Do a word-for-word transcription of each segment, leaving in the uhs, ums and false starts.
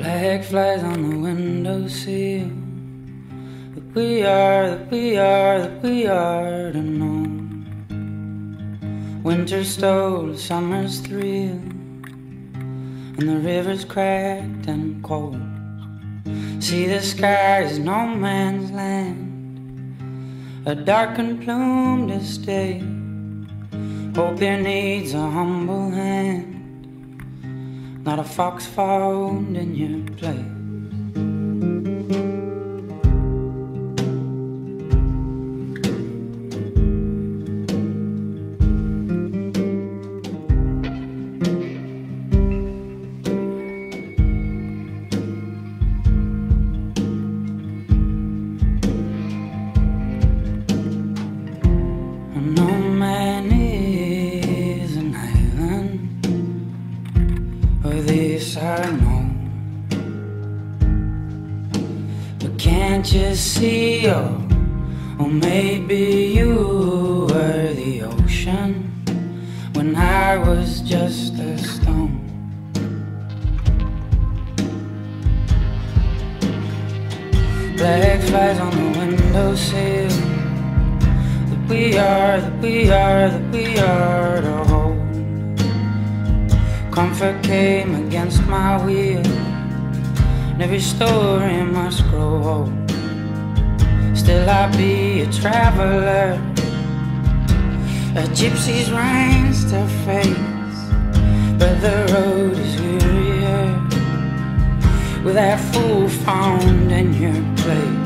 Flag flies on the windowsill. That we are, that we are, that we are to know. Winter stole summer's thrill, and the river's cracked and cold. See, the sky is no man's land, a darkened plume to stay. Hope there needs a humble hand, not a fox found in your place. No man is an island, or this I know. But can't you see, oh, or maybe you were the ocean when I was just a stone. Black flies on the windowsill. We are, that we are, that we are to hold. Comfort came against my will, and every story must grow old. Still I be a traveler, a gypsy's reins to face. But the road is wearier with that fool found in your place.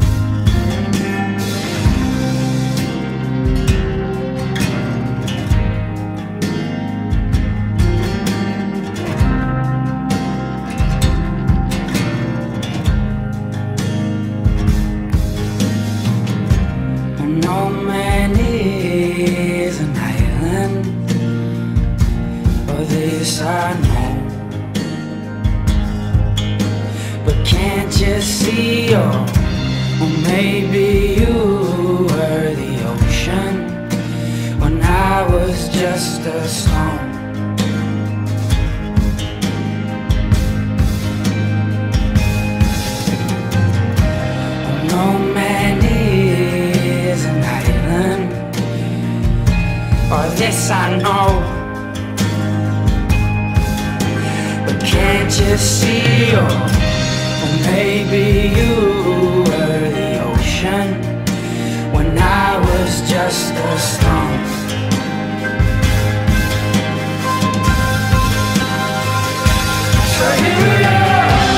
No man is an island, or this I know. But can't you see, or, or maybe you were the ocean when I was just a stone. No man is an island, or this I know. But can't you see, or, or maybe you were the ocean when I was just a stone. So here we are.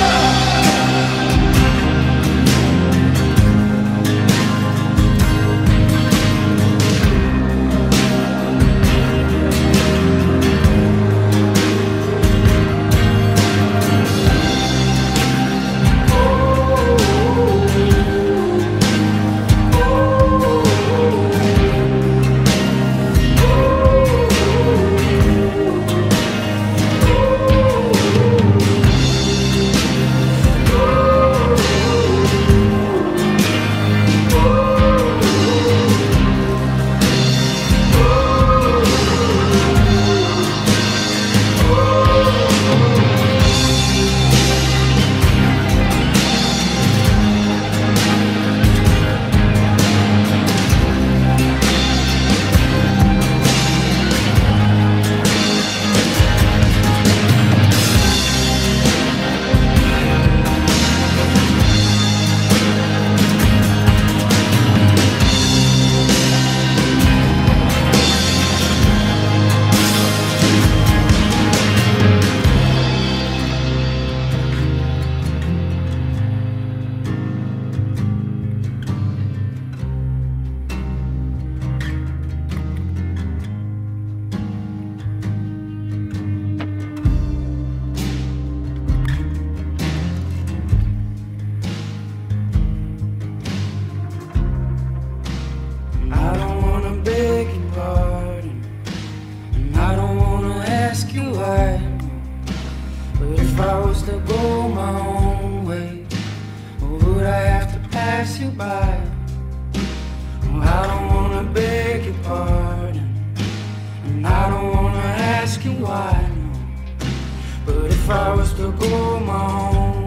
I don't wanna beg your pardon, and I don't wanna ask you why. But if I was to go my own way, would I have to pass you by? Oh, I don't wanna beg your pardon, and I don't wanna ask you why, no. But if I was to go my own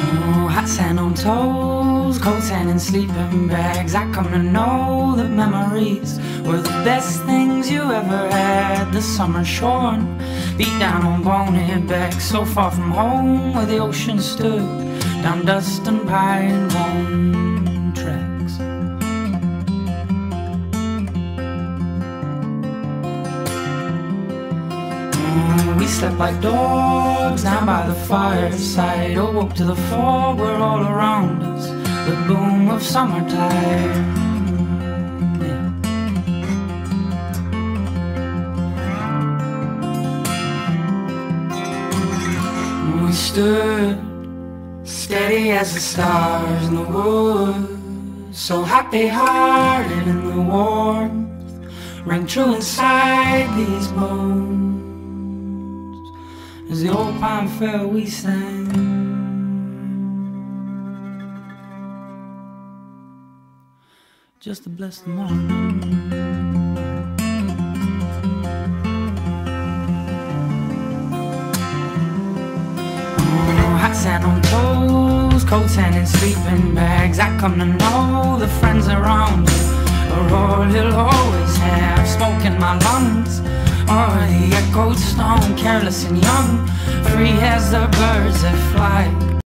Oh, hot sand on toes, cold sand in sleeping bags. I come to know that memories were the best things you ever had. The summer shorn, beat down on bonehead back, so far from home where the ocean stood, down dust and pine bone tracks. Oh, we slept like dogs down by the fireside, awoke to the fog where all around us the boom of summertime. Yeah. We stood steady as the stars in the woods, so happy-hearted in the warmth rang true inside these bones. As the old pine fell, we sang. Just to bless the morning. Oh, hot sand on toes, cold sand in sleeping bags. I come to know the friends around you are all you'll always have. Smoke in my lungs, or the echoed stone, careless and young, free as the birds that fly.